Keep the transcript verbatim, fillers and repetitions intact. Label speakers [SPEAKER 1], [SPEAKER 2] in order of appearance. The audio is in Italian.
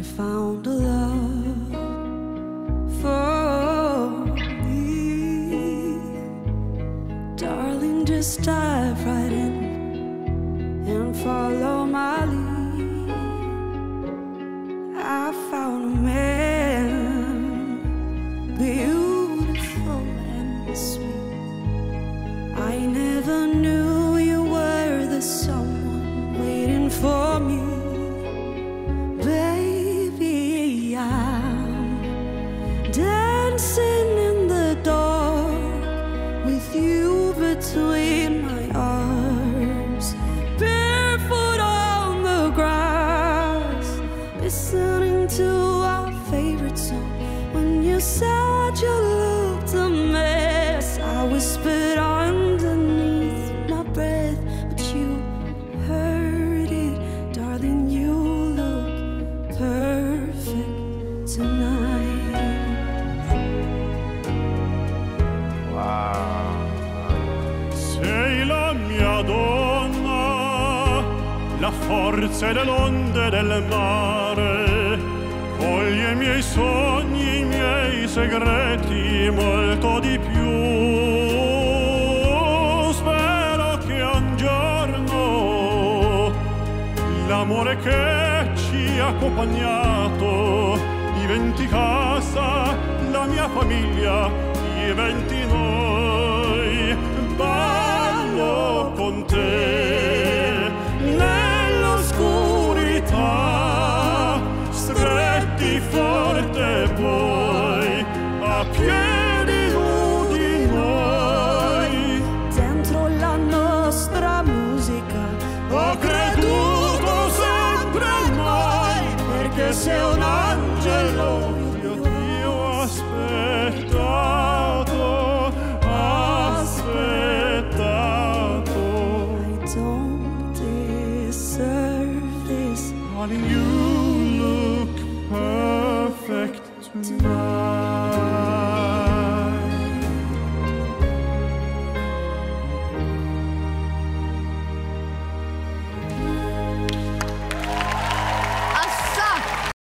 [SPEAKER 1] found a love for me. Darling, just dive right in and follow my lead. I found a man, beautiful and sweet. I never knew you were the someone waiting for me. Baby, I'm dancing in the dark with you between my arms, barefoot on the grass, listening to our favorite song. When you said you looked a mess, I whispered underneath my breath, but you heard it. Darling, you look perfect tonight.
[SPEAKER 2] Wow. Sei la mia donna, la forza delle onde del mare, coglie i miei sogni, i miei segreti, molto di più. Spero che un giorno l'amore che ci ha accompagnato diventi casa, la mia famiglia diventi noi. Ballo con te nell'oscurità, stretti forte poi a piedi nudi noi.
[SPEAKER 1] Dentro la nostra musica
[SPEAKER 2] Ho creduto sempre mai, perché sei un angelo. Io ti ho aspettato, aspettato.
[SPEAKER 1] I don't deserve this.
[SPEAKER 2] Darling, you look perfect tonight.